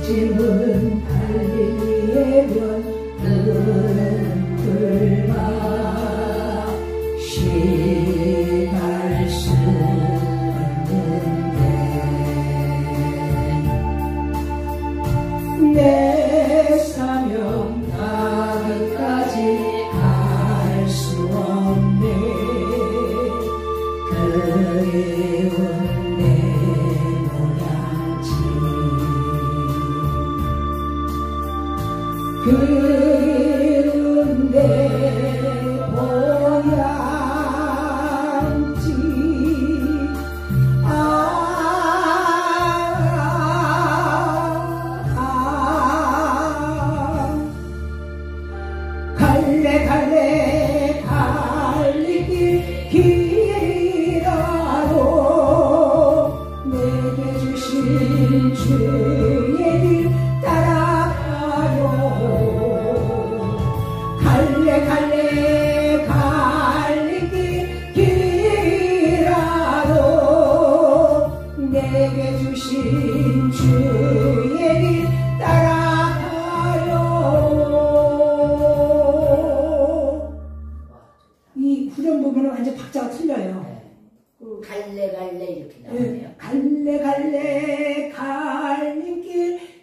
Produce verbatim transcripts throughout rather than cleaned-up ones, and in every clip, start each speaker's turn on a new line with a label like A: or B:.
A: 찜은 갈릴리의 별 푸른 풀밭 쉬갈 수 없는데 내 사명 다끝까지 갈 수 없네 그리운 내 모양지 그리운 내 모양지 아, 아, 아 갈래 갈래 갈리길 길이라도 내게 주신 주의 길 따라가요 갈래 갈래 갈리길 길이라도 내게 주신 주의 길 따라가요. 이 후렴 보면 완전 박자가 틀려요.
B: 네. 그 갈래 갈래 이렇게 나오네요.
A: 네. 갈래 갈래 갈림길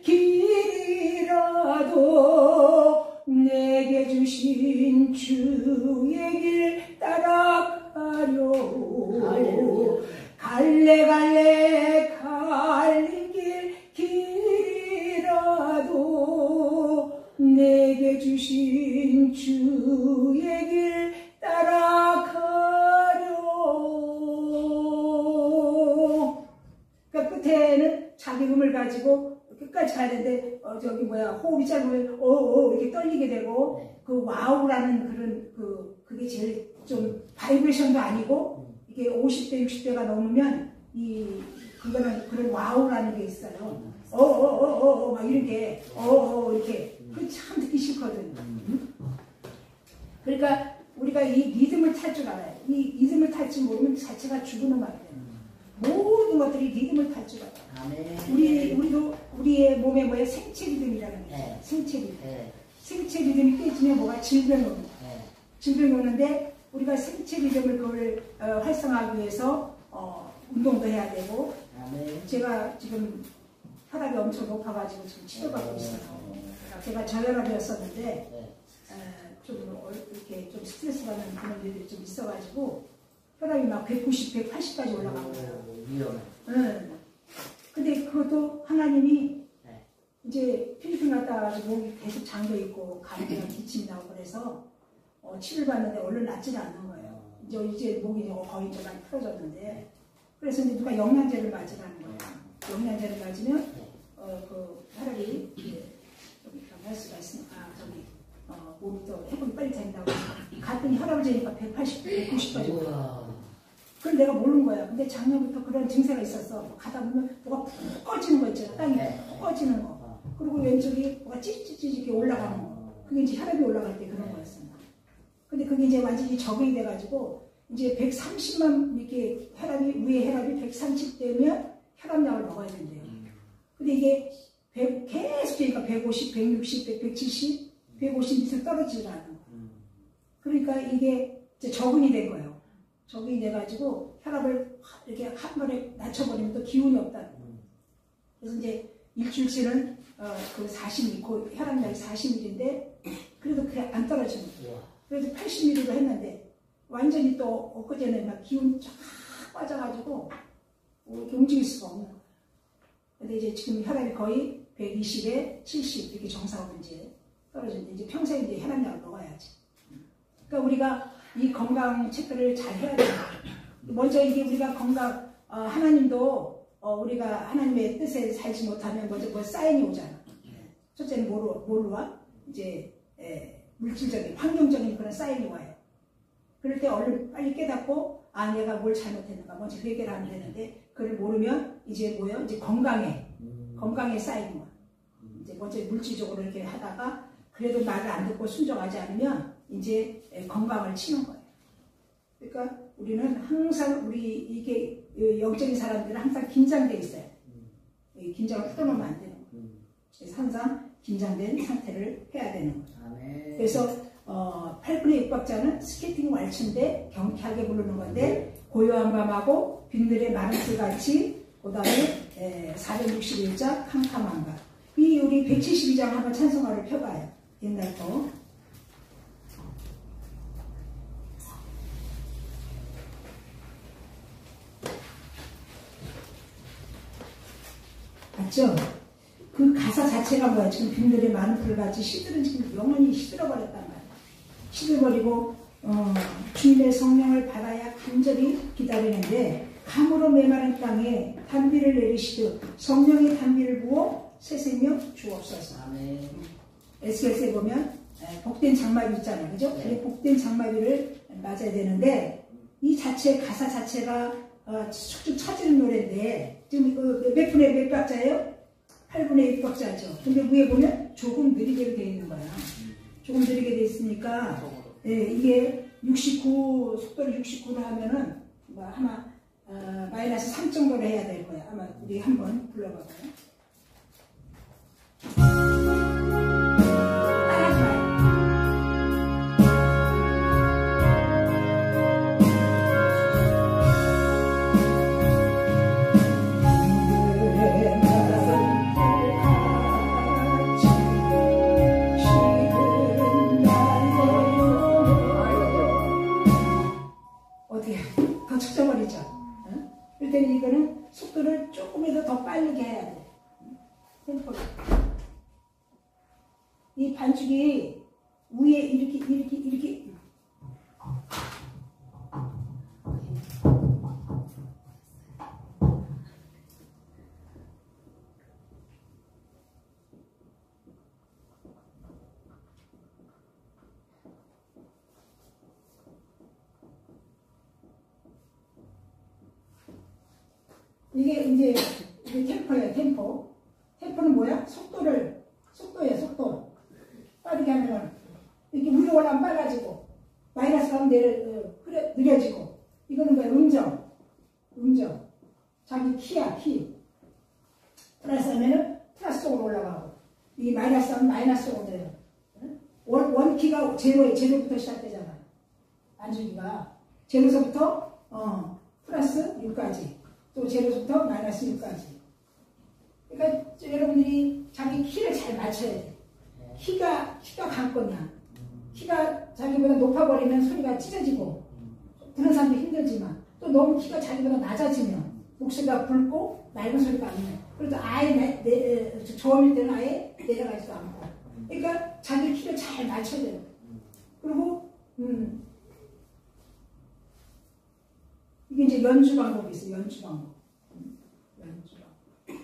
A: 길이라도 내게 주신 주의 길 따라가려
B: 할렐루야.
A: 갈래 갈래 갈림길 길이라도 내게 주신 주의 길 따라가려. 그러니까 끝에는 자기 음을 가지고 끝까지 가야 되는데 어, 저기 뭐야 호흡이 짧으면 어어 이렇게 떨리게 되고
B: 네.
A: 그 와우라는 그런 그 그게 제일 좀 바이브레이션도 아니고 이게 오십 대 육십 대가 넘으면 이 그거는 그런 와우라는 게 있어요. 어어어어어 막 이런 게 어어 이렇게 그 참 듣기 싫거든. 그러니까 우리가 이 리듬을 탈 줄 알아요. 이 리듬을 탈 줄 모르면 자체가 죽은 음악이에요. 모든 것들이 리듬을 탈 줄 알아요.
B: 아멘.
A: 우리 우리도 우리의 몸에 뭐야 생체 리듬이라는 게 있어요.
B: 네.
A: 생체 리듬.
B: 네.
A: 생체 리듬이 깨지면 뭐가 질병이 옵니다.
B: 네.
A: 질병이 오는데 우리가 생체 리듬을 그걸 어, 활성화하기 위해서 어, 운동도 해야 되고
B: 아멘.
A: 제가 지금 혈압이 엄청 높아가지고 지금 치료받고 있어요. 제가 저혈압이었었는데
B: 네.
A: 어, 좀 이렇게 좀 스트레스 받는 그런 일들이 좀 있어가지고 혈압이 막 백구십, 백팔십까지 올라간 거예요.
B: 위험해.
A: 응. 근데 그것도 하나님이
B: 네.
A: 이제 필리핀 갔다 와가지고 목이 계속 잠겨 있고 감기랑 기침이 나고 그래서 어, 치료를 받는데 얼른 낫지는 않는 거예요. 이제 이제 목이 이제 거의 좀 많이 풀어졌는데 그래서 이제 누가 영양제를 맞으라는 거예요. 영양제를 맞으면 어, 그 혈압이 이제 좀 할 수가 있으니까 아, 저기 어, 몸이 또 회복이 빨리 된다고 갔더니 혈압을 재니까 백팔십, 백구십까지 올라. 그걸 내가 모르는 거야. 근데 작년부터 그런 증세가 있었어. 가다 보면 뭐가 푹 꺼지는 거 있잖아. 땅이 푹 꺼지는 거. 그리고 왼쪽이 뭐가 찌릿찌릿 올라가는 거. 그게 이제 혈압이 올라갈 때 그런 거였어. 근데 그게 이제 완전히 적응이 돼가지고 이제 백삼십만 이렇게 혈압이 위에 혈압이 백삼십 되면 혈압약을 먹어야 된대요. 근데 이게 백, 계속 되니까 백오십, 백육십, 백칠십, 백오십 밑으로 떨어지지 않는 거예요. 그러니까 이게 이제 적응이 된 거예요. 적응이 돼가지고 혈압을 이렇게 한 번에 낮춰버리면 또 기운이 없다는 거예요. 그래서 이제 일주일치는 어, 그 사십, 그 혈압약이 사십 밀리리터인데 그래도 그게 안 떨어지는 거예요. 그래서 팔십 밀리리터로 했는데 완전히 또 엊그제는 막 기운 쫙 빠져가지고 이렇게 움직일 수가 없는 거예요. 근데 이제 지금 혈압이 거의 백이십에 칠십 이렇게 정상으로 이제 떨어지는데 이제 평생 이제 혈압약을 먹어야지. 그러니까 우리가 이 건강 체크를 잘 해야 돼요. 먼저 이게 우리가 건강, 어, 하나님도 어, 우리가 하나님의 뜻에 살지 못하면 먼저 뭐 사인이 오잖아. 첫째는 뭐로, 뭐로 와? 이제 에, 물질적인, 환경적인 그런 사인이 와요. 그럴 때 얼른 빨리 깨닫고 아 내가 뭘 잘못했는가 먼저 그 얘기를 하면 되는데 그걸 모르면 이제 뭐예요? 이제 건강에 건강에 쌓이는 거야. 이제 먼저 물질적으로 이렇게 하다가 그래도 말을 안 듣고 순종하지 않으면 이제 건강을 치는 거예요. 그러니까 우리는 항상 우리 이게 영적인 사람들은 항상 긴장돼 있어요. 긴장을 풀어놓으면 안 되는 거예요. 항상 긴장된 상태를 해야 되는 거죠.
B: 아멘.
A: 그래서 어, 팔 분의 육 박자는 스케이팅 왈츠인데 경쾌하게 부르는 건데 고요한 밤하고 빈들의 마른 풀같이 그 다음에 사백육십일 자 캄캄한 밤. 이 우리 백칠십이 장 한번 찬송가를 펴봐요. 옛날 거. 맞죠? 그 가사 자체가 뭐야? 지금 빈들의 많은 풀같이 시들은 지금 영원히 시들어버렸단 말이야. 시들버리고 어, 주님의 성령을 받아야 간절히 기다리는데 감으로 메마른 땅에 단비를 내리시듯 성령의 단비를 부어 새 생명 주옵소서.
B: 아멘.
A: 에스겔서에 보면 복된 장마비 있잖아요. 그죠? 네. 복된 장마비를 맞아야 되는데 이 자체 가사 자체가 어, 축축 처지는 노래인데 지금 그 몇 분의 몇 박자예요? 팔 분의 육 박자죠. 근데 위에 보면 조금 느리게 되어 있는 거야. 조금 느리게 되어 있으니까 예, 이게 육십구 속도를 육십구로 하면은 뭐 아마 어, 마이너스 삼 정도로 해야 될 거야. 아마 우리 한번 불러봐봐요. 따라하지 마요. 어떻게 더 축져버리죠? 어? 그럴 때는 이거는 속도를 조금이라도 더 빠르게 해야 돼. 템포를. 이 반죽이 위에 이렇게 이렇게 이렇게 이게 이제 이게 템포예요. 템포. 템포는 뭐야? 속도를 속도예요. 속도. 빠르게 하면 이렇게 위로 올라가면 빨라지고 마이너스 가면 내려 어, 흐려, 느려지고 이거는 뭐야? 음정. 음정. 자기 키야 키. 플러스 하면은 플러스 쪽으로 올라가고 이 마이너스 하면 마이너스 쪽으로 내려. 원, 원 키가 제로 제로부터 시작되잖아. 안주기가 제로서부터 어, 플러스 육까지. 또 제로부터 마이너스 육까지. 그러니까 여러분들이 자기 키를 잘 맞춰야 돼. 키가 키가 관건이야. 키가 자기보다 높아버리면 소리가 찢어지고 그런 사람도 힘들지만 또 너무 키가 자기보다 낮아지면 목소리가 굵고 맑은 소리가 안 나요. 그래도 아예 내, 내, 저음일 때는 아예 내려가지도 않고. 그러니까 자기 키를 잘 맞춰야 돼요. 그리고 음. 이게 이제 연주 방법이 있어요. 연주 방법. 연주 방법.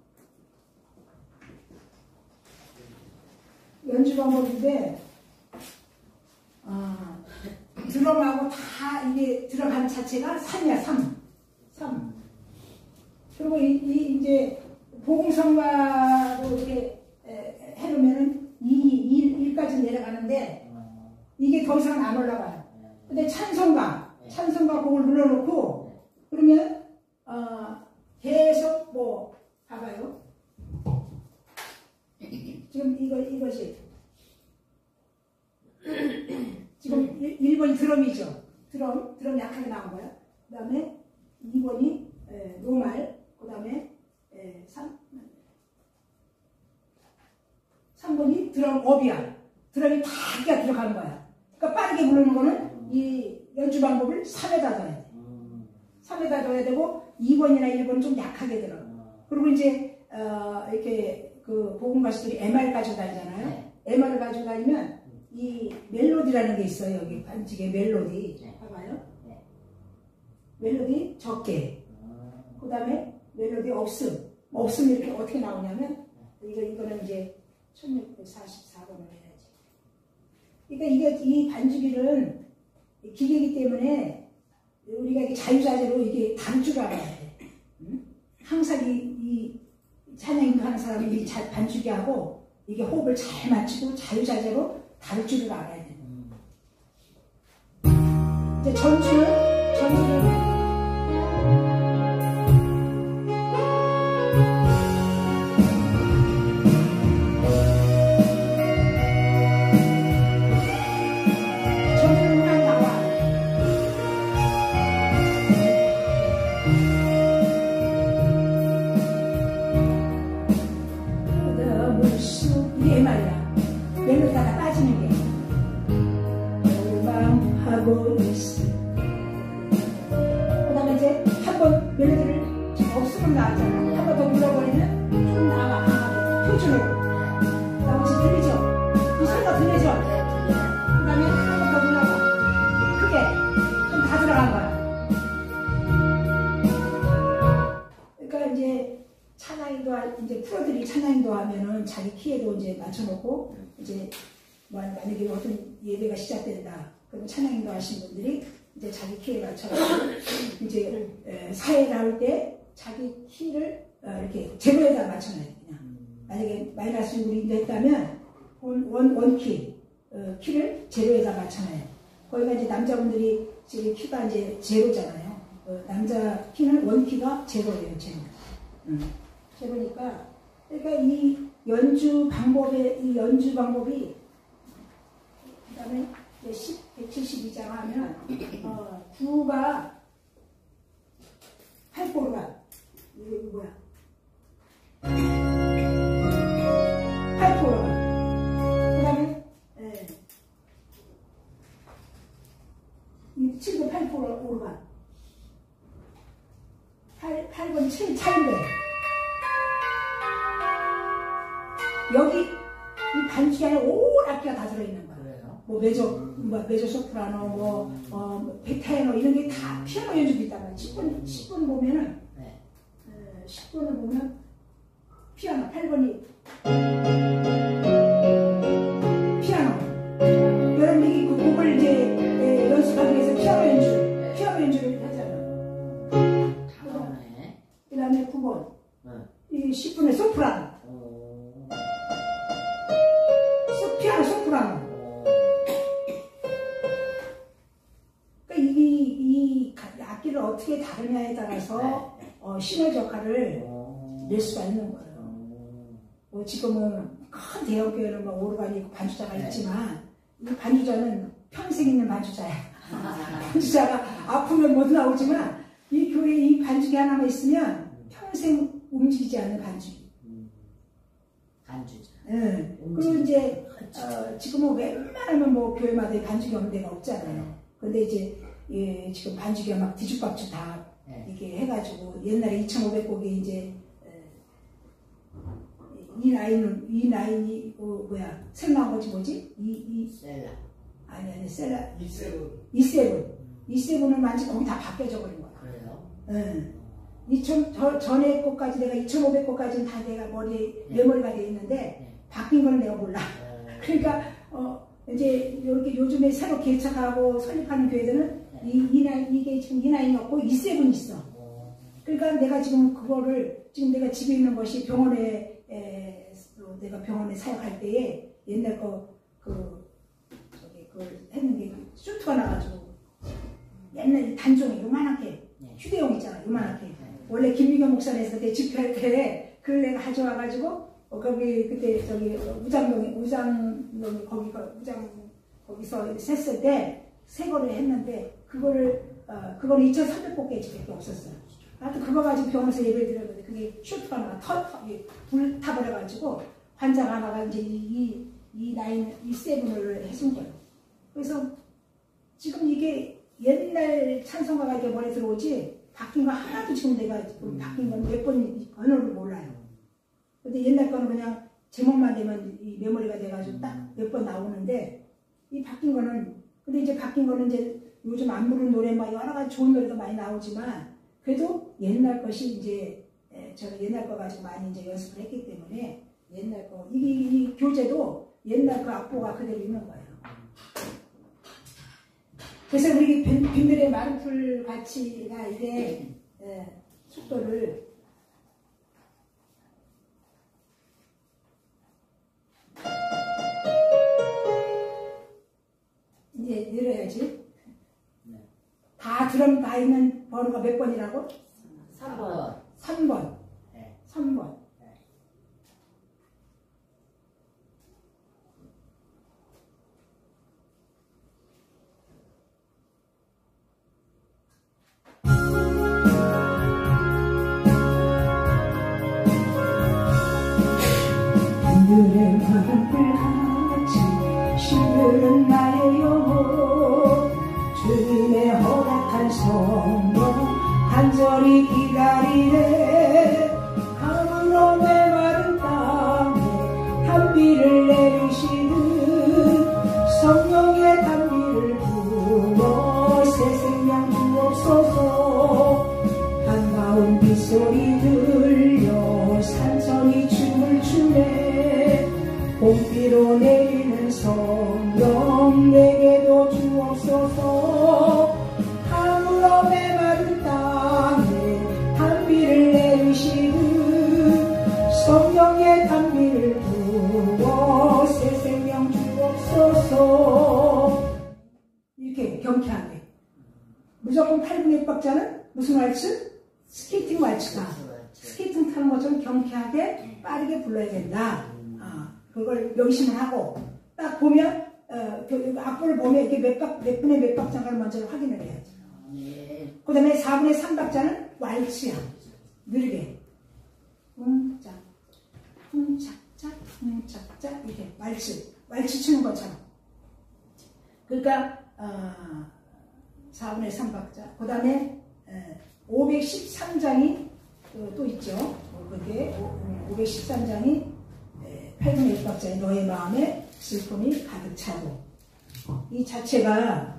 A: 연주 방법인데, 아, 드럼하고 다 이게 들어가는 자체가 삼이야, 삼. 삼. 그리고 이, 이 이제 복음성가로 이렇게 에, 해놓으면은 이, 일, 일까지 내려가는데, 이게 더 이상 안 올라가요. 근데 찬송가. 찬송가 곡을 눌러놓고 그러면 어, 계속 뭐 봐봐요. 지금 이거 이것이 지금 일 번이 드럼이죠. 드럼 드럼 약하게 나온 거야. 그 다음에 이 번이 에, 노말. 그 다음에 삼 번이 드럼 업이야. 드럼이 다 끼가 들어가는 거야. 그러니까 빠르게 부르는 거는 이 연주 방법을 삼에다 둬야 돼. 삼에다 둬야 되고 이 번이나 일 번은 좀 약하게 들어. 그리고 이제 어, 이렇게 그 복음 가수들이 엠알 가지고 다니잖아요. 네. 엠알을 가지고 다니면 이 멜로디라는 게 있어요. 여기 반직의 멜로디. 네. 봐봐요. 네. 멜로디 적게. 그 다음에 멜로디 없음. 없음 이렇게 어떻게 나오냐면 이거 이거는 이제 천육백사십사 번을 해야지. 그러니까 이게 이 반주기는 기계이기 때문에 우리가 이게 자유자재로 이게 다룰 줄 알아야 돼. 응? 항상 이, 이 찬양 하는 사람이 이 반주기 하고 이게 호흡을 잘 맞추고 자유자재로 다룰 줄을 알아야 돼. 이제 전주는 전주는 하면은 자기 키에도 이제 맞춰놓고 이제 뭐 만약에 어떤 예배가 시작된다. 그럼 찬양 인도하신 분들이 이제 자기 키에 맞춰서 이제 에, 사회를 할 때 자기 키를 어, 이렇게 제로에다 맞춰놔요. 그냥 만약에 마이너스 육을 인도했다면 원, 원, 원 키, 어, 키를 제로에다 맞춰놔요. 거기가 이제 남자분들이 지금 키가 이제 제로잖아요. 어, 남자 키는 원 키가 제로예요, 제로. 음. 제로니까 그러니까 이 연주 방법의 이 연주 방법이 그다음에 백칠십이 장 하면 어, 구가 팔 코르가 이거 뭐야? 팔 코르가 그다음에 예. 이 칠도 팔 코르가 팔 번 칠 차인데 여기 이 반주에 안에 온 악기가 다 들어있는 거야. 뭐 메조, 뭐 메조 소프라노, 뭐, 어, 베테너 이런 게 다 피아노 연주도 있단 말이야. 십 분, 십 분 보면은, 네. 어, 십 분을 보면 피아노, 팔 번이 피아노. 여러분이 그 곡을 이제 에, 연습하기 위해서 피아노 연주, 피아노 연주를 하잖아. 그 다음에 구 번. 네. 이 십 분에 소프라노. 소, 피아노 소프라노. 악기를 어떻게 다루냐에 따라서 어, 시너지 역할을 낼 수가 있는 거예요. 뭐 지금은 큰 대형교회는 뭐 오르간이 있고 반주자가 있지만 이 반주자는 평생 있는 반주자야. 반주자가 아프면 못 나오지만 이 교회에 이 반주기 하나만 있으면 평생 움직이지 않는 반주기.
B: 반주자.
A: 네. 그리고 이제 어, 지금은 웬만하면 뭐 교회마다 반주기 없는 데가 없잖아요. 근데 이제 예, 지금 반주기가 막 뒤죽박죽 다 네. 이렇게 해가지고 옛날에 이천오백 곡이 이제 에, 이 라인은 이 라인이 어, 뭐야 새로 나온 거지 뭐지 이이
B: 셀라
A: 아니 아니 셀라
C: 이세븐
A: 이세븐 이세븐은 완전 거기 다 바뀌어져 버린 거야.
B: 그래요?
A: 응. 이천 저 전에 곡까지 내가 이천오백 곡까지는 다 내가 머리에 네. 메모리가 돼 있는데 네. 바뀐 거는 내가 몰라. 네. 그러니까 어 이제 이렇게 요즘에 새로 개척하고 설립하는 교회들은 이, 이 라인, 이게 지금 이 라인이 없고 이 세븐이 있어. 그러니까 내가 지금 그거를, 지금 내가 집에 있는 것이 병원에, 에, 내가 병원에 사역할 때에 옛날 거, 그, 저기, 그걸 했는 게 슈트가 나가지고 옛날 단종이 요만하게, 휴대용 있잖아, 요만하게. 원래 김미경 목사님에서 그때 집회할 때 그걸 내가 가져와가지고, 어, 거기, 그때 저기, 우장동에, 우장동에, 거기가, 우장, 거기서 셌을 때, 세 거를 했는데 그거를 어, 그거는 이천삼백 곡까지밖에 없었어요. 하여튼 그거 가지고 병원에서 예배를 드렸는데 그게 슈트가 하나가 터, 터, 불 타버려가지고 환자가 하나가 이제 이, 이 라인, 이 세븐을 해준 거예요. 그래서 지금 이게 옛날 찬송가가 이제 머리에 들어오지 바뀐 거 하나도 지금 내가 지금 바뀐 건 몇 번 언어를 몰라요. 근데 옛날 거는 그냥 제목만 되면 이 메모리가 돼가지고 딱 몇 번 나오는데 이 바뀐 거는 근데 이제 바뀐 거는 이제 요즘 안 부르는 노래 막 여러 가지 좋은 노래도 많이 나오지만 그래도 옛날 것이 이제 에, 저는 옛날 거 가지고 많이 이제 연습을 했기 때문에 옛날 거 이, 이 교재도 옛날 그 악보가 그대로 있는 거예요. 그래서 우리 빈들의 마루풀 같이가 이게 에, 속도를 이제 내려야지. 네. 다 드럼 다 있는 번호가 몇 번이라고?
B: 삼 번.
A: 삼 번.
B: 네.
A: 삼 번.
B: 네.
A: 빈들의 마루풀 같이 시끄러운 나의 영혼 주님의 허락한 성령 간절히 기다리네. 가물어 메마른 땅에 단비를 내리시는 성령의 단비를 부어 새 생명 주옵소서. 한가운 빗소리 들려 산성이 춤을 추네. 봄비로 내리는 성령 내게도 주옵소서. 가물어 메마른 땅에 단비를 내리시는 성령의 단비를 부어 새 생명 주옵소서. 이렇게 경쾌하게. 무조건 팔 분의 육 박자는 무슨 왈츠? 스케이팅 왈츠다. 스케이팅 타는 것처럼 경쾌하게 빠르게 불러야 된다. 아, 그걸 명심을 하고 딱 보면 어, 그 악보를 보면 이렇게 몇, 박, 몇 분의 몇 박자를 먼저 확인을 해야죠.
B: 네.
A: 그 다음에 사 분의 삼 박자는 왈츠야. 느리게. 쿵짝, 쿵짝짝, 쿵짝짝 이렇게 왈츠. 왈츠 치는 것처럼. 그러니까 어, 사 분의 삼 박자. 그 다음에 오백십삼 장이 또 있죠. 그게 오백십삼 장이 팔 분의 육 박자에 너의 마음에 슬픔이 가득 차고, 이 자체가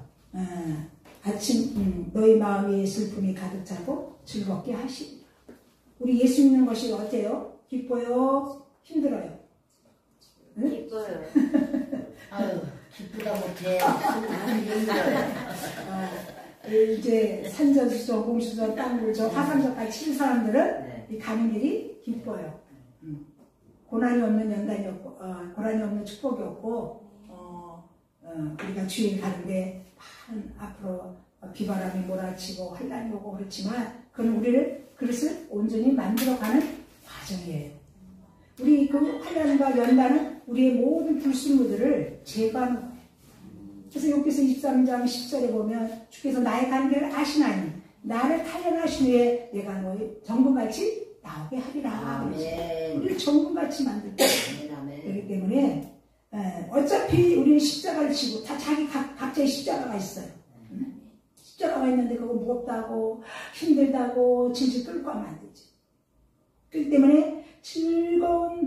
A: 아침 너의 마음에 슬픔이 가득 차고 즐겁게 하시리라. 우리 예수 믿는 것이 어때요? 기뻐요? 힘들어요? 응?
B: 기뻐요. 아유, 기쁘다 못해. 나는 힘들어요.
A: 아, 이제 산전수전, 공수전, 땅굴전, 화산전 다 치는 사람들은
B: 네.
A: 이 가는 길이 기뻐요. 음. 고난이 없는 연단이 없고, 어, 고난이 없는 축복이 없고, 어, 어, 우리가 주일 가는데 많은 앞으로 비바람이 몰아치고 환란이 오고 그렇지만, 그건 우리를 그릇을 온전히 만들어가는 과정이에요. 우리 그 환란과 연단은 우리의 모든 불순물들을 제거하는 거예요. 그래서 여기서 이십삼 장 십 절에 보면 주께서 나의 간계를 아시나니 나를 탄련하신 후에 내가 너희 정금같이 나오게 하리라.
B: 아멘.
A: 우리를 정금같이 만들 거예요.
B: 아멘.
A: 그렇기 때문에 에, 어차피 우리는 십자가를 지고 다 자기 각, 각자의 십자가가 있어요. 응? 십자가가 있는데 그거 무겁다고 힘들다고 질질 끌고 하면 안 되지. 그렇기 때문에 즐거운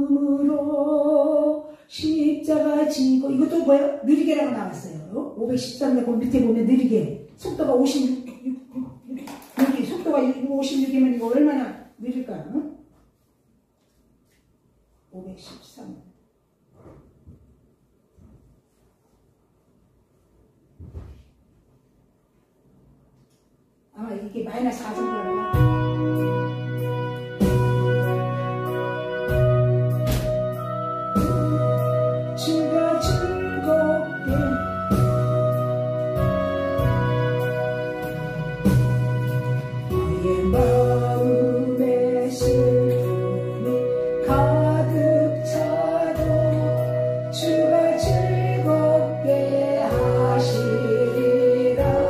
A: 마음으로 십자가 지고, 이것도 뭐예요? 느리게라고 나왔어요. 오백십삼 장 밑에 보면 느리게. 속도가 오십육, 여기 속도가 오십육이면 이거 얼마나 느릴까요? 응? 오백십삼. 아마 이게 마이너스 사 정도라고요. 주가 즐겁게 너의 마음에 슬픔이 가득 차도 주가 즐겁게 하시리라.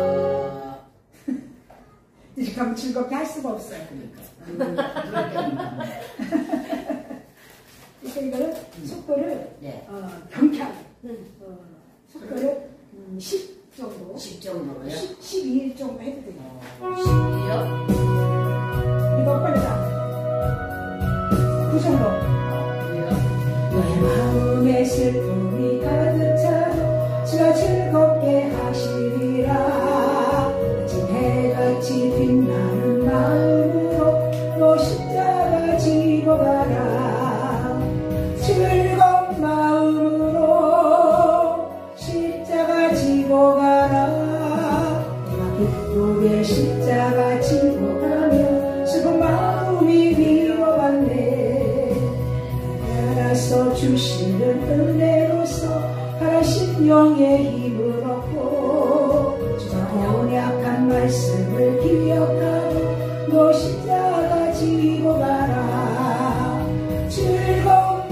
A: 이렇게 하면 즐겁게 할 수가 없어요.
B: 그러니까.
A: 그러니까 이거는 속도를
B: 네.
A: 어, 경쾌하게 어, 속도를 음, 십 정도
B: 십 정도로요?
A: 십, 십이 정도 해도 돼요.
B: 어, 십이요?
A: 이거 빨리다. 그 정도. 너의 마음에 슬픔이 가득 차도 주가 즐겁게 하시리라. 아침 해같이 빛나는 마음으로 너 십자가 지고 가라. 즐거운 마음으로 십자가 지고 가라. 내가 기쁘게 십자가 지고 가면 슬픈 마음이 위로받네. 알아서 주시는 은혜로서 가라 심령의 힘을 얻고 주가 언약한 말씀을 기억하고 너 십자가 지고 가라. 즐거운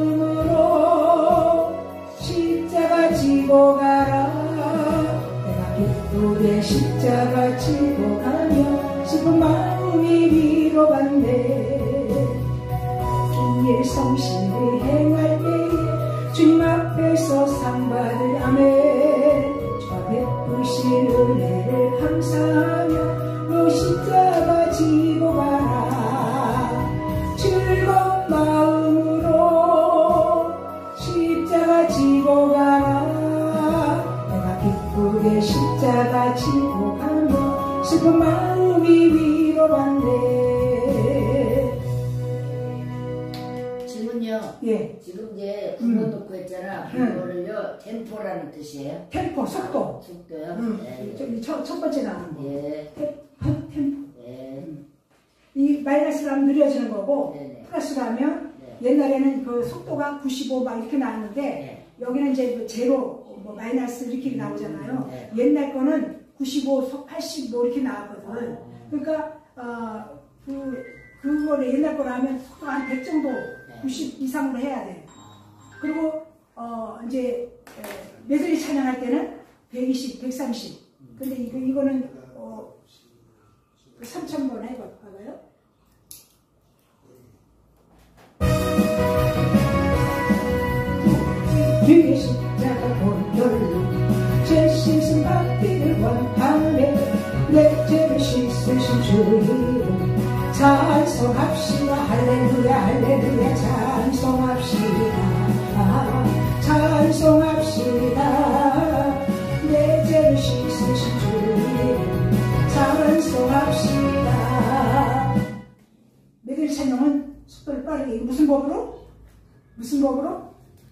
A: 마음으로 십자가 지고 가라. 내가 기쁘게 십자가 지고 가며 슬픈 마음이 위로받네. 주일 성실히 행할 때에 주님 앞에서 상 받을 아멘. 주가 베푸신 은혜를 감사하며 너 십자가 지고 가라. 즐거운 마음으로 십자가 지고 가라. 내가 기쁘게 십자가 지고 가며 슬픈 마음이 위로받네.
B: 질문요.
A: 예.
B: 지금 이제
A: 음.
B: 그거 놓고 했잖아.
A: 음.
B: 그거를요 템포라는 뜻이에요.
A: 템포, 속도.
B: 속도요.
A: 음.
B: 네.
A: 저기 첫, 첫 번째 나오는 거.
B: 예.
A: 템, 템포.
B: 예.
A: 이 마이너스로 하면 느려지는 거고,
B: 네네.
A: 플러스로 하면
B: 네.
A: 옛날에는 그 속도가 구십오 막 이렇게 나왔는데,
B: 네.
A: 여기는 이제 뭐 제로, 뭐 마이너스 이렇게 나오잖아요.
B: 네.
A: 옛날 거는 구십오, 팔십 뭐 이렇게 나왔거든.
B: 어.
A: 그러니까, 어, 그, 그거를 옛날 거로 하면 속도가 한 백 정도, 구십 이상으로 해야 돼. 그리고, 어, 이제, 메들리 찬양할 때는 백이십, 백삼십. 근데 이거, 이거는, 어, 삼천 번 해볼까요? 주의 십자가 보혈로 제 씻은 받기를 원하네. 내 죄를 씻으신 주 이름 찬송합시다. 할렐루야 할렐루야 찬송합시다. 아, 찬송합시다. 내 죄를 씻으신 주 이름 찬송합시다. 메들리 찬양은 속도를 빠르게. 이거 무슨 법으로? 무슨 법으로?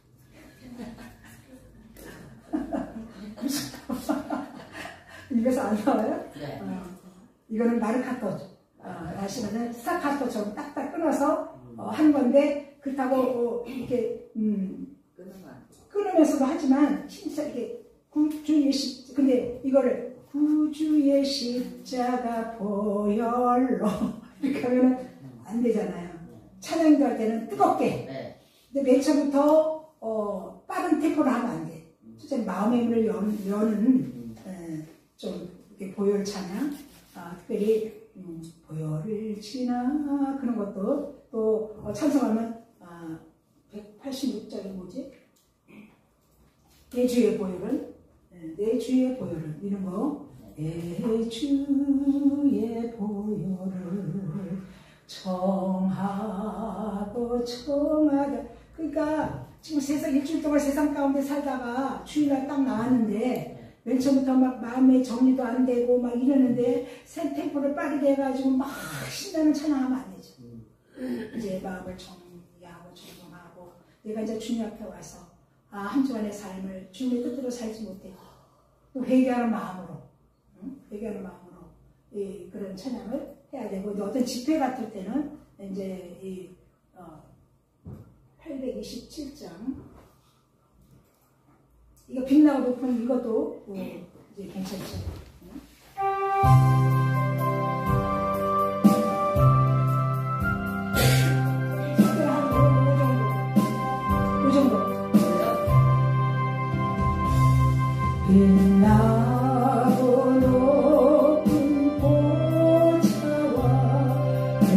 A: 입에서 안 나와요?
B: 네.
A: 어, 이거는 마르카토. 어, 아시면은 스타카토처럼 딱딱 끊어서 어, 한 건데 그렇다고 어, 이렇게 음, 끊으면서도 하지만 진짜 이게 구주의 십 근데 이거를 구주의 십자가 보혈로 이렇게 하면은 안 되잖아요. 찬양도 할 때는 뜨겁게.
B: 네.
A: 근데 맨 처음부터 어, 빠른 템포로 하면 안 돼. 진짜 마음의 문을 연, 여는 에, 좀 이렇게 보혈 찬양, 아, 특별히 음, 보혈을 지나 그런 것도 또 어, 찬송하면 아, 백팔십육 절이 뭐지? 내 주의 보혈은 네, 내 주의 보혈은 이런 거. 내 주의 보혈을 청하고 청하다. 그러니까 지금 세상 일주일 동안 세상 가운데 살다가 주일날 딱 나왔는데 맨 처음부터 막 마음의 정리도 안 되고 막 이러는데 새 템포를 빠르게 해가지고 막 신나는 찬양하면 안 되죠. 이제 마음을 정리하고 정돈하고 내가 이제 주님 앞에 와서 아, 한 주간의 삶을 주님의 뜻대로 살지 못해 또 회개하는 마음으로 응? 회개하는 마음으로 이, 그런 찬양을 해야 되고 어떤 집회 같을 때는 이제 이 어, 팔백이십칠 장 이거 빛나고 높은 이것도 어, 이제 괜찮죠. 응? 이 정도. 빛나고 높은 보좌와 그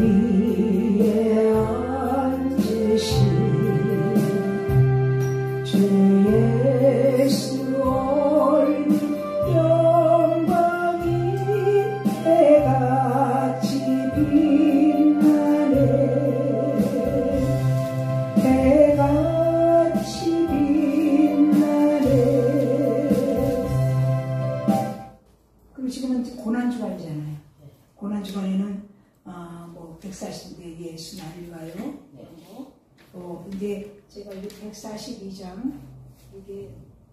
A: 위에 앉으신 주 예수 얼굴 영광이 해같이 빛나네. 해같이 빛나네. 그리고 지금은 이제 고난주간이잖아요. 고난주간에는 아, 뭐 백사십 대 예수 날리가요. 그리고 또 이제 제가 이게 백사십이 장 이게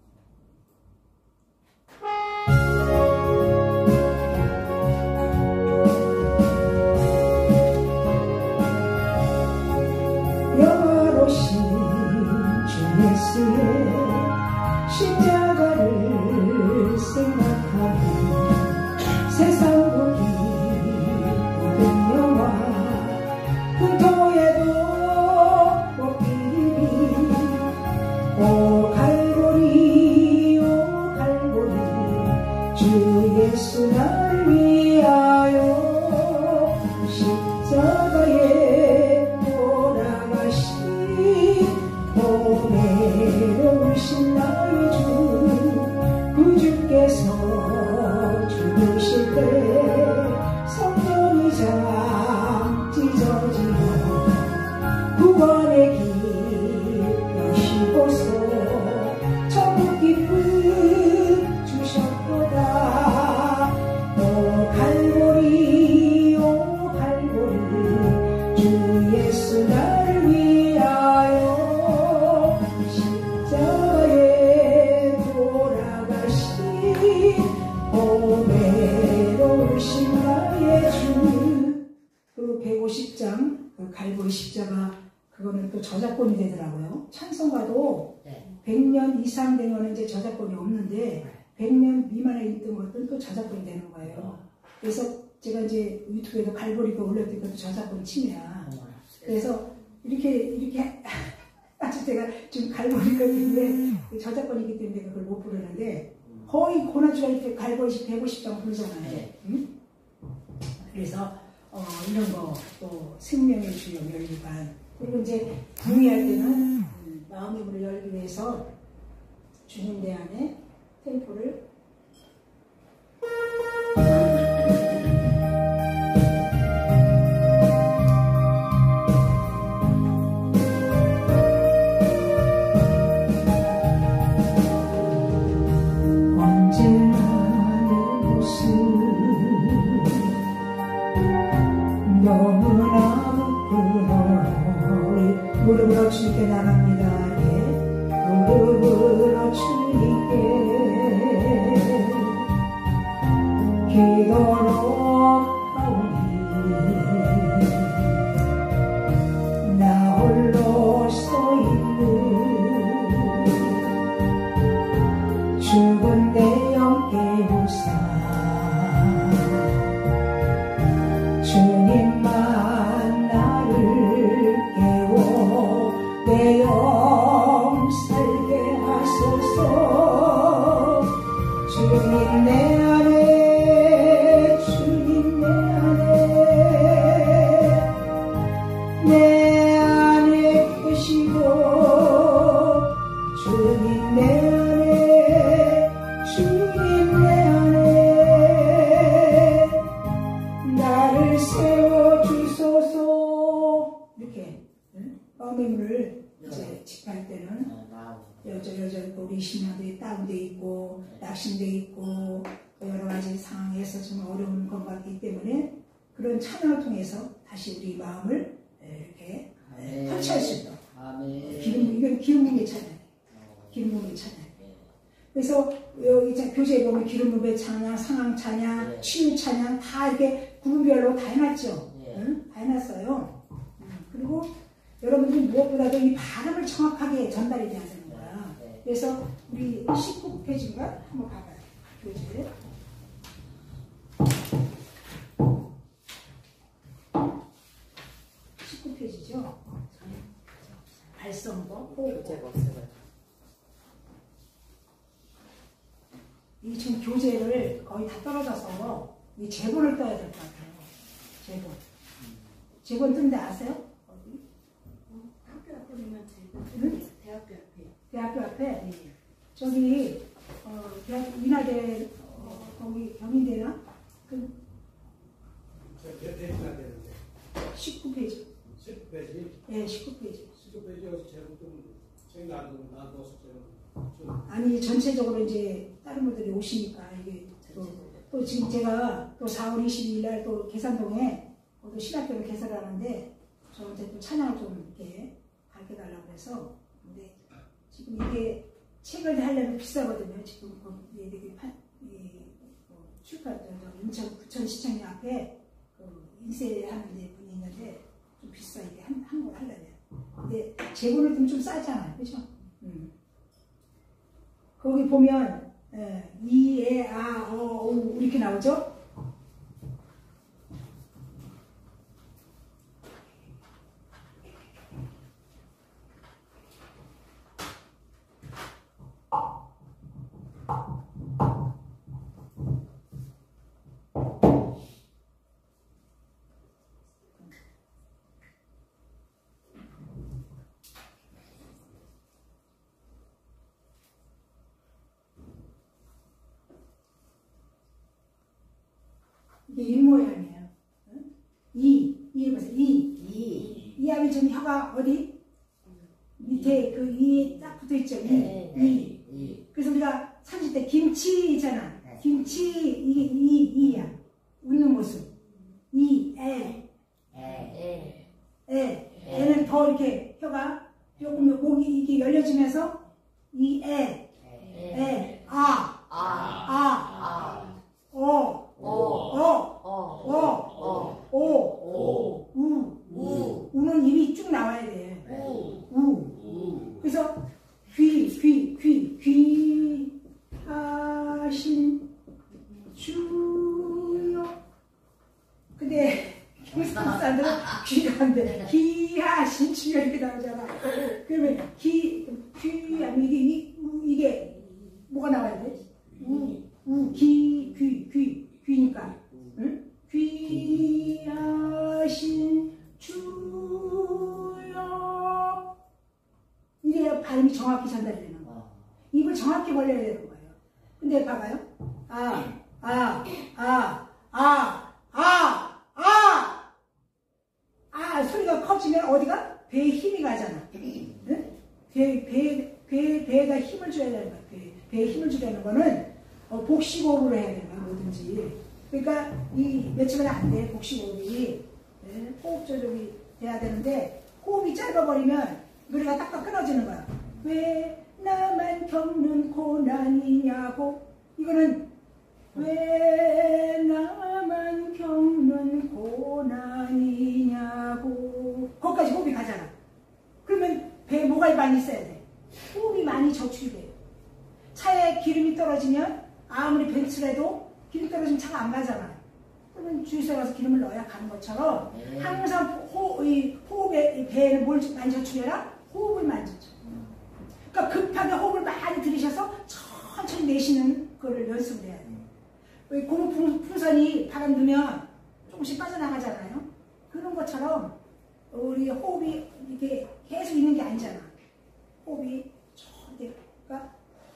A: 영화로신 주 예수의 십자가를 생각하면 세상 보기 모든 영화 분토에도 못 비비 오 갈고리 그 십자가 그거는 또 저작권이 되더라고요. 찬송가도
B: 네.
A: 백 년 이상 된 거는 이제 저작권이 없는데 백 년 미만에 있던 것들은 또 저작권이 되는 거예요. 그래서 제가 이제 유튜브에도 갈고리도 올렸더니 그것도 저작권 침해야. 그래서 이렇게 이렇게 아주 제가 지금 갈고리가 있는데 저작권이기 때문에 그걸 못 부르는데 거의 고난주가 이렇게 갈고리씩 백오십 장 부르잖아요.
B: 네.
A: 응? 그래서 어, 이런 거 또 생명의 주여 열기반 그리고 이제 부의할 때는 음, 마음의 문을 열기 위해서 주님 내 안에 템포를 무릎으로 주님께 나갑니다. 예. 무릎으로 주님께 기도로 하오니 나 홀로 서 있는 죽은 내 영 깨우사 주님만 나를 깨워 내 영 살게 하소서. 주님 내 안에 주님 내 안에 내 안에 계시고 주님 내 안에 주님 내 안에 나를 세워주소서. 이렇게 마음의 문을 이제 집할 때는 여저 여저 우리 신앙들이 다운돼 있고 낙심돼 있고 여러 가지 상황에서 좀 어려운 것 같기 때문에 그런 찬양을 통해서 다시 우리 마음을 이렇게 터치할 수 있도록 기름 이건 기름 부음의 찬양, 기름 부음의 찬양. 그래서 여기 교재에 보면 기름 부음의 찬양, 상황 찬양, 치유 찬양 다 이렇게 구분별로 다 해놨죠. 응? 다 해놨어요. 그리고 여러분들이 무엇보다도 이 발음을 정확하게 전달이 돼야 되는 거야. 그래서 우리 십구 페이지인가? 한번 봐봐요. 교재. 십구 페이지죠? 발성법, 호흡법. 이 지금 교재를 거의 다 떨어져서 이 제본을 떠야 될 것 같아요. 제본. 제본 뜬데 아세요?
C: 학교 앞에 보면 제본
A: 응?
C: 대학교 앞에
A: 대학교 앞에 네. 저기 어, 대학 인하대 어, 거기 경희대나 그
D: 대신해야 되는데.
A: 십구 페이지.
D: 십구 페이지.
A: 네, 십구 페이지.
D: 십구 페이지에서 제목 좀 생각 안 나고 나눠서 좀.
A: 아니 전체적으로 이제 다른 분들이 오시니까 이게 또, 또 지금 제가 또 사월 이십이일 날 또 계산동에 또 신학교를 개설을 하는데 저한테 또 찬양을 좀 이렇게 가르쳐달라고 해서 근데 지금 이게 책을 하려면 비싸거든요. 지금 이게 뭐 출판 인천 부천시청역 앞에 그 인쇄하는 데 분이 있는데 좀 비싸 이게 한 한 권 하려면. 근데 재고를 좀 좀 싸잖아요, 그렇죠? 음. 거기 보면 에, 이, 에, 아, 어, 오 이렇게 나오죠? 이게 일 모양이에요. 응? 이, 이 해보세요. 이.
B: 이.
A: 이 하면 지금 혀가 어디? 밑에 그 이에 딱 붙어 있죠. 이.
B: 네,
A: 이.
B: 네, 이.
A: 그래서 우리가 찾을 때 김치잖아. 김치, 이게 이, 이야. 웃는 모습. 이, 에.
B: 에.
A: 에. 애는 더 이렇게 혀가 조금 목이 이게 열려지면서 이, 에. 에. 아.
B: 아.
A: 아.
B: 아.
A: 오.
B: 오.
A: 어.
B: 어.
A: 오.
B: 오.
A: 오.
B: 오.
A: 우.
B: 우.
A: 우는 입이 그래서 귀, 귀, 귀, 귀 하신 주여. 근데 한국 사람들은 귀가 안 돼. 귀하신 주여 이렇게 나오잖아. 그러면 귀, 귀 하면 이게, 이게 뭐가 나와야 돼? 우, 우, 귀, 귀, 귀, 귀니까. 응? 귀하신 주여. 이게 발음이 정확히 전달되는 거예요. 입을 정확히 벌려야 되는 거예요. 근데 봐봐요. 아, 아, 아, 아, 아, 아, 아, 소리가 커지면 어디가? 배에 힘이 가잖아. 응? 배, 배, 배, 배에다 힘을 줘야 되는 거야. 배, 배에 힘을 주려는 거는 어, 복식호흡으로 해야 되는 거야, 뭐든지. 그러니까 이 며칠 만에 안 돼, 복식호흡이. 네? 호흡 조절이 돼야 되는데 호흡이 짧아버리면 노래가 딱딱 끊어지는 거야. 왜 나만 겪는 고난이냐고. 이거는 왜 나만 겪는 고난이냐고. 거기까지 호흡이 가잖아. 그러면 배에 뭐가 많이 있어야 돼? 호흡이 많이 저축이 돼요. 차에 기름이 떨어지면 아무리 벤츠를 해도 기름 떨어지면 차가 안 가잖아. 그러면 주유소에 가서 기름을 넣어야 가는 것처럼
B: 네.
A: 항상 호, 이 호흡에, 이 배에는 뭘 많이 저축해라? 호흡을 많이 저축. 그러니까 급하게 호흡을 많이 들이셔서 천천히 내쉬는 거를 연습을 해야 돼요. 고무 풍선이 바람 넣으면 조금씩 빠져나가잖아요. 그런 것처럼 우리 호흡이 이렇게 계속 있는 게 아니잖아. 호흡이 천천히. 그러니까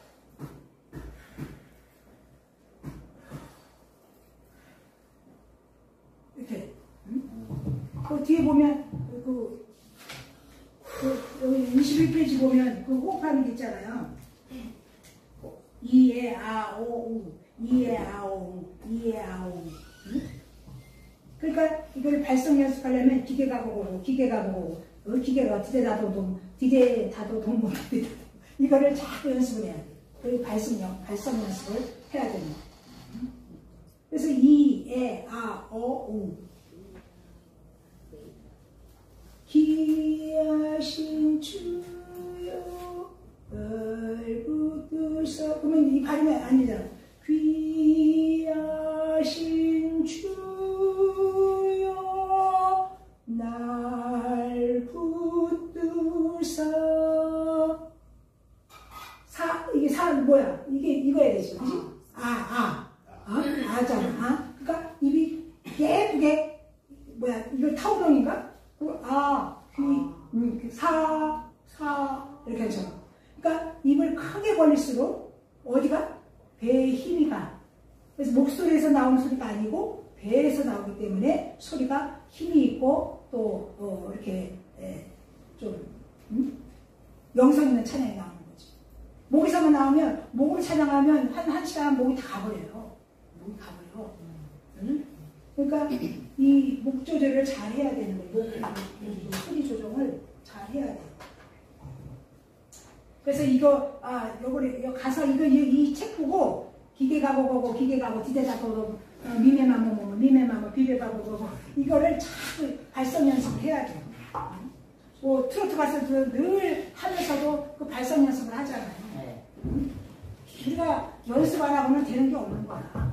A: 이렇게. 응? 그 뒤에 보면 그, 그 여기 이십일 페이지 보면 그 호흡하는 게 있잖아요. 이에 아오 우, 이에 아오 우, 이에 아오 우. 응? 그러니까 이걸 발성 연습하려면 기계가 보고 기계가 보고 어, 기계가 디데다도동 디데다도동 이거를 자꾸 연습을 해야 돼. 그 발성 연 발성 연습을 해야 됩니다. 그래서 이에 아오 우. 귀하신 주여 얼붙으셔. 그러면 이 발음이 아니잖아. 귀하신 주여 날 붙드사. 사, 이게 사는 뭐야? 이게 이거야 되지, 그지? 아, 아, 아, 아잖아. 아, 그러니까 입이 예쁘게 뭐야? 이거 타오동인가? 아, 귀, 음, 사, 사 이렇게 하죠. 그러니까 입을 크게 벌릴수록 어디가? 배에 힘이 가. 그래서 목소리에서 나오는 소리가 아니고 배에서 나오기 때문에 소리가 힘이 있고 또 어, 이렇게 에, 좀 음? 영성 있는 찬양이 나오는 거죠. 목에서만 나오면 목을 찬양하면 한, 한 시간 목이 다 가버려요. 목이 가버려. 음? 그러니까 이 목 조절을 잘 해야 되는 거예요. 목, 목, 소리 조정을 잘 해야 돼요. 그래서 이거, 아, 요거를, 요 가서 이거, 이 책 보고, 기계가고 보고, 기계가고, 디데가고, 어, 미메마모, 뭐, 미메마모, 비베바고, 보고, 이거를 자꾸 발성 연습을 해야 돼요. 뭐, 트로트 가수도 늘 하면서도 그 발성 연습을 하잖아요.
B: 네.
A: 우리가 연습 안 하고는 되는 게 없는 거야.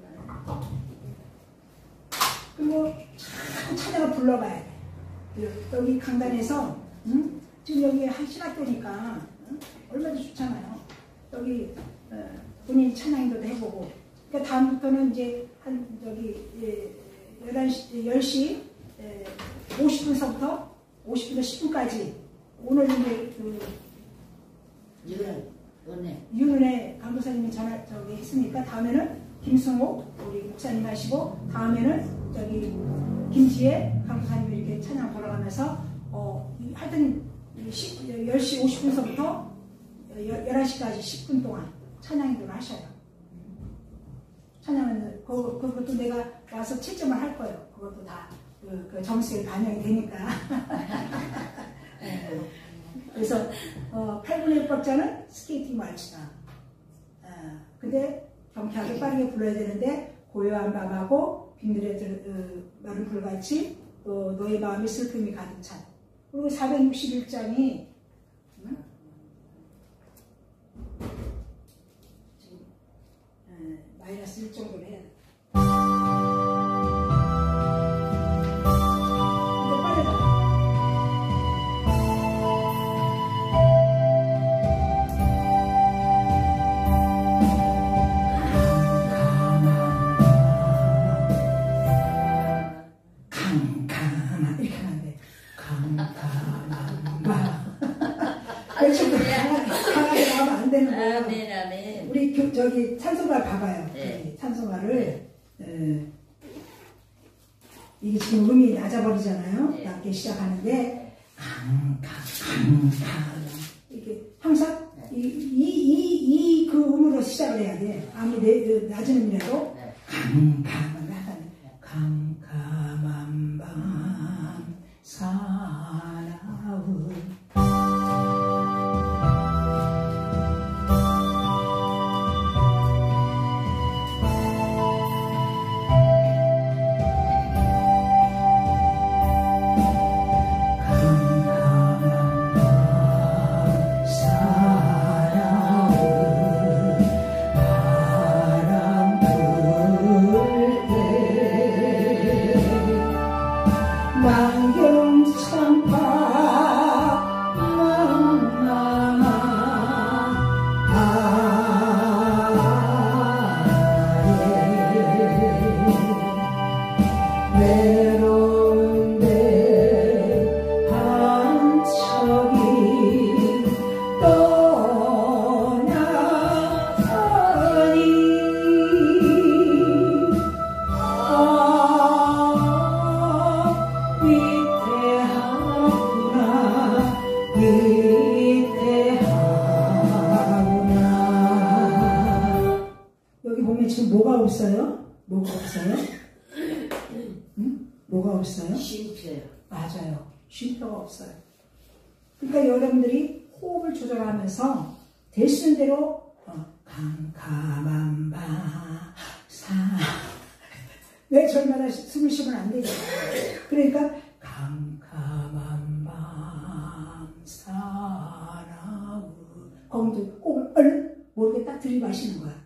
A: 그리고 참 찬양을 불러봐야 돼. 여기 강단에서 응? 지금 여기 한 신학교니까 응? 얼마나 좋잖아요. 여기 어, 본인 찬양인도 해보고. 그러니까 다음부터는 이제 한 저기 예, 열한 시, 열 시 예, 오십 분서부터 오십 분에서 십 분까지 오늘 이제 그
B: 이거는 은혜.
A: 윤은혜 강도사님이 전화 저기 했으니까 다음에는 김승호 우리 목사님 하시고 다음에는 저기 김지혜 강도사님이 이렇게 찬양 돌아가면서 어 하여튼 열 시 오십 분서부터 열한 시까지 십 분 동안 찬양인도를 하셔요. 찬양은 그, 그것도 내가 와서 채점을 할 거예요. 그것도 다 그, 그 점수에 반영이 되니까. 네. 그래서 어, 팔 분의 일 박자는 스케이팅 말치다. 아, 근데 경쾌하게 빠르게 불러야 되는데 고요한 마음하고 빈들의 어, 마른 불같이 또 너의 마음에 슬픔이 가득 찬. 그리고 사백육십일 장이 응? 강하게 나오면 안 되는 거예요.
B: 아멘, 아멘.
A: 우리 교, 저기 찬송가 봐봐요.
B: 네.
A: 저기 찬송가를 에, 이게 지금 음이 낮아버리잖아요.
B: 네.
A: 낮게 시작하는데 강강 강강 이게 항상
B: 네.
A: 이이이 그 음으로 시작을 해야 돼. 아무리 내, 낮은 음이라도
B: 네.
A: 강강을 하다는 캄캄한 밤 사나운 만경참파 망망한 아래 외로운데 한 척이 떠나가니 아 위태하구나 위태하구나. 여기 보면 지금 뭐가 없어요? 뭐가 없어요? 응? 뭐가 없어요?
B: 쉼표요.
A: 맞아요. 쉼표가 없어요. 그러니까 여러분들이 호흡을 조절하면서 될 수 있는 대로 어, 캄캄한 밤사 왜 저희마다 숨을 쉬면 안 되죠? 그러니까 캄캄한 밤 사나운 거기도 꼭 얼 모르게 딱 들이마시는 거야.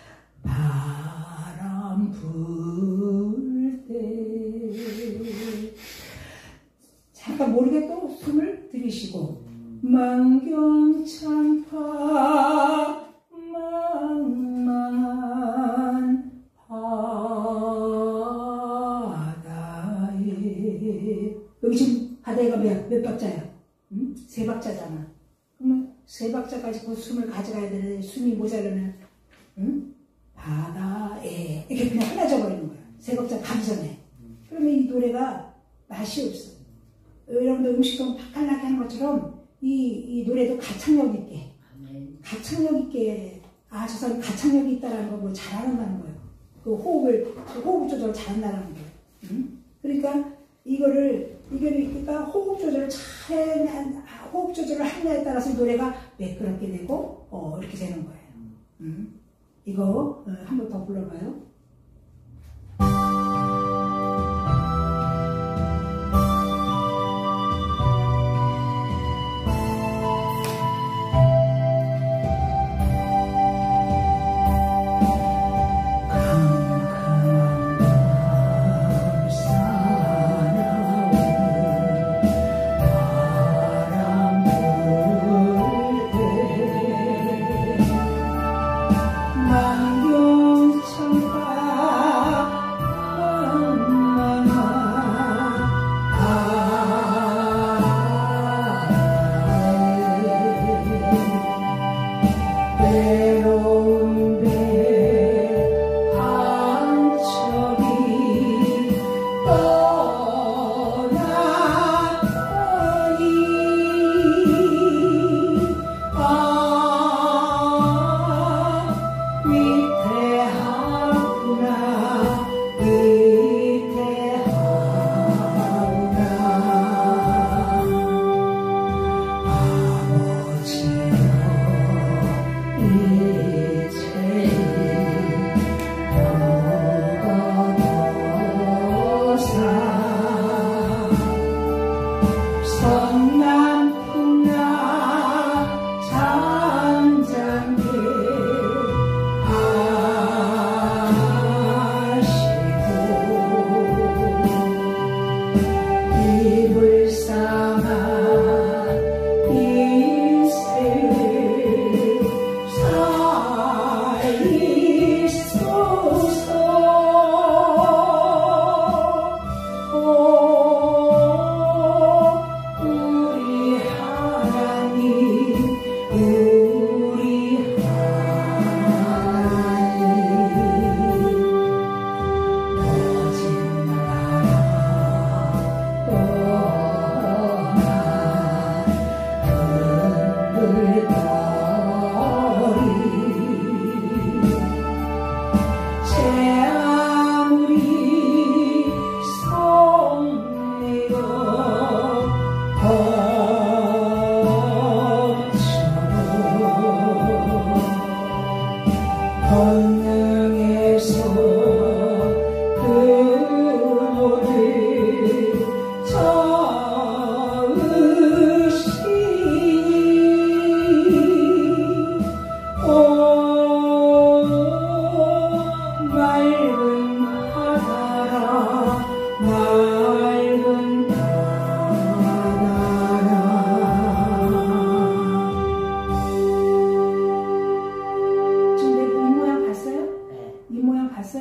A: 바람 불 때 잠깐 모르게 또 숨을 들이쉬고 만경참파 망망한 바다에 여기 지금 바다가 몇, 몇 박자야? 응? 세 박자잖아. 그러면 세 박자까지 그 숨을 가져가야 되는데 숨이 모자라면 응? 바다에 이렇게 그냥 끊어져 버리는 거야. 세 박자 가기 전에. 그러면 이 노래가 맛이 없어. 여러분들 음식도 바깔나게 하는 것처럼 이, 이 노래도 가창력 있게
B: 아멘.
A: 가창력 있게 아 저 사람이 가창력이 있다라는 거 뭐 잘한다는 거예요. 그 호흡을 그 호흡 조절을 잘한다는 거예요. 응? 그러니까 이거를 이거를 그러니까 호흡 조절을 잘 호흡 조절을 하느냐에 따라서 노래가 매끄럽게 되고 어, 이렇게 되는 거예요. 응? 이거 어, 한 번 더 불러봐요. 만경참파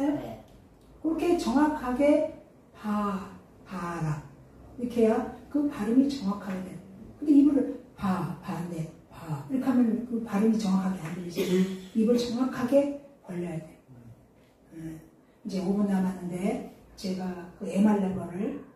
A: 아시겠어요?
B: 네.
A: 그렇게 정확하게 바, 바라 이렇게 해야 그 발음이 정확하게 돼요. 근데 입을 바, 바네, 바 이렇게 하면 그 발음이 정확하게 안 들리죠. 입을 정확하게 벌려야 돼요. 음, 이제 오 분 남았는데 제가 그 에말른 거를